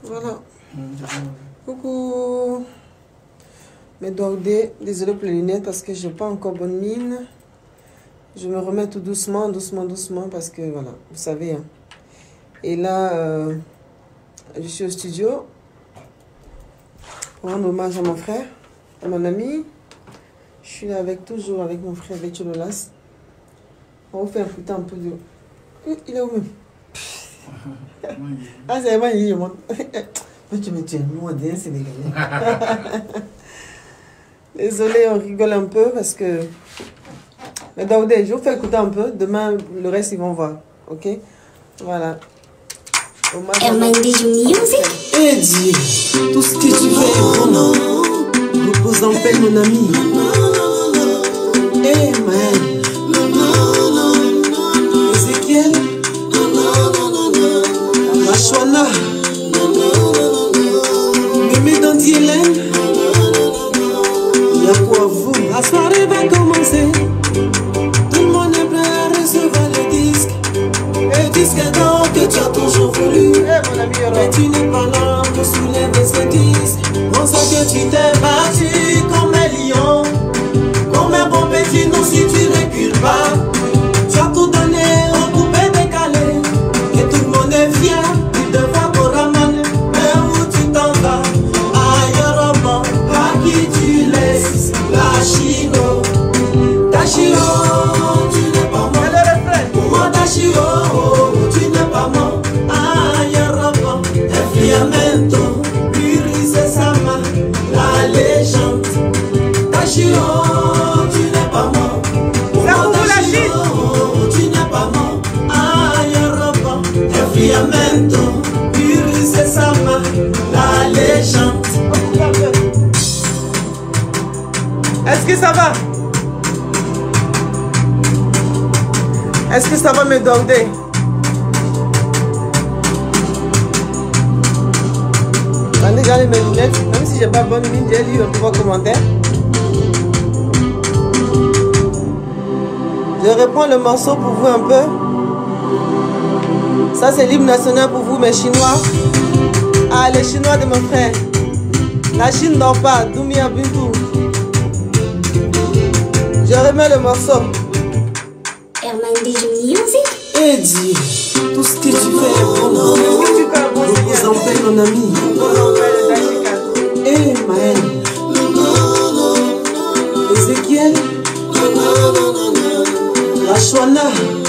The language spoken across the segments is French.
Voilà. Coucou. Mes Daoudé, désolé pour les lunettes parce que je n'ai pas encore bonne mine. Je me remets tout doucement, doucement parce que voilà, vous savez. Hein. Et là, je suis au studio pour rendre hommage à mon frère, à mon ami. Je suis là toujours avec mon frère Vetchololas. On va vous faire écouter un peu de... Il est où même? Ah, c'est vraiment il est moi. Tu me tiens, moi, c'est sénégalais. Désolé, on rigole un peu parce que... Mais Daoudé, je vous fais écouter un peu. Demain, le reste, ils vont voir. Ok? Voilà. Eddie, tout ce que tu fais est pour nous. Repose en paix, mon ami. Eh, man. Ezekiel. Machwana. Mémé Dandy Hélène. Y'a quoi vous? La soirée va commencer. Tout le monde est prêt à recevoir le disque. Le disque d'or que tu as toujours voulu. Mais tu n'es pas là pour soulever ce disque. On sent que tu t'es battu comme un lion, comme un bon petit non si tu recules pas. Tu as tout donné au coupé décalé. Et tout le monde est fier de voir Boraman. Mais où tu t'en vas? Ailleurs, à qui tu laisses? La Chino. Tachiro, tu n'es pas moi. Pour moi, Tachiro, tu n'es pas moi. Ailleurs, Fiamento, Purice Sama, la légende. Tachiro, tu n'es pas moi. Pour moi, Tachiro, tu n'es pas moi. Ailleurs, Fiamento, Purice Sama, la légende. Est-ce que ça va? Est-ce que ça va, mes Daoudé? Attendez, j'ai mes lunettes. Même si j'ai pas bonne mine, j'ai lu un peu vos commentaires. Je reprends le morceau pour vous un peu. Ça, c'est l'hymne national pour vous, mes Chinois. Ah, les Chinois de mon frère. La Chine dort pas. Doumia Bintou. Je remets le morceau. Eddie, tout ce que tu fais est pour nous. Repose en paix, mon ami. Eh, Maël. Ezekiel. Machwana.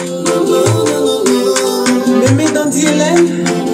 Mémé Dandy Hélène.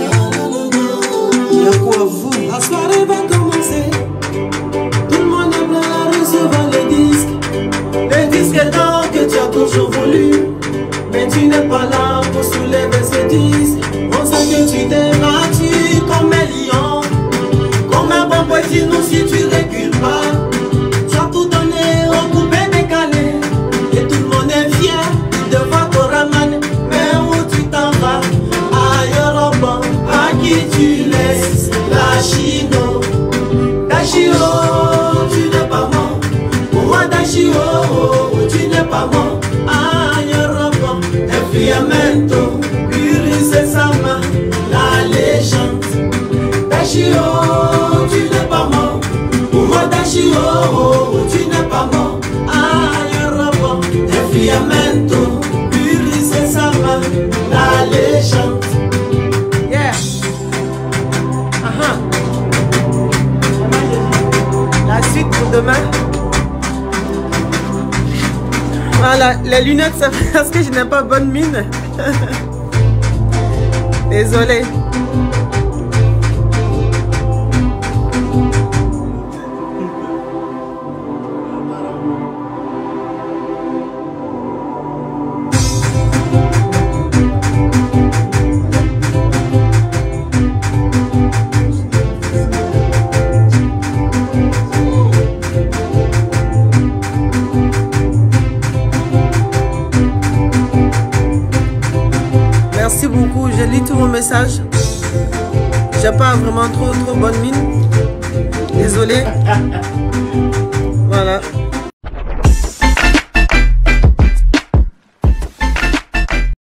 Y'a quoi vous? La soirée va commencer. Tout le monde est prêt à recevoir le disque. Le disque d'or que tu as toujours voulu. Mais tu n'es pas là pour soulever ce disque. On sent que tu t'es battu comme un lion, comme un bon petit non si tu recules pas. Tu as tout donné au coupé décalé. Et tout le monde est fier de voir Boraman. Mais où tu t'en vas? Ailleurs, à qui tu laisses? La Chino. Tachiro, tu n'es pas moi. Pour moi, Tachiro, tu n'es pas moi. Fiamento, Purice Sama, la légende. Tachiro, tu n'es pas mort. Pour moi, Tachiro, tu n'es pas mort. Ailleurs, Fiamento, Purice Sama, la légende. Yeah. La suite pour demain. Voilà, les lunettes, c'est parce que je n'ai pas bonne mine. Désolée. Merci beaucoup, j'ai lu tous vos messages. J'ai pas vraiment trop bonne mine. Désolée. Voilà.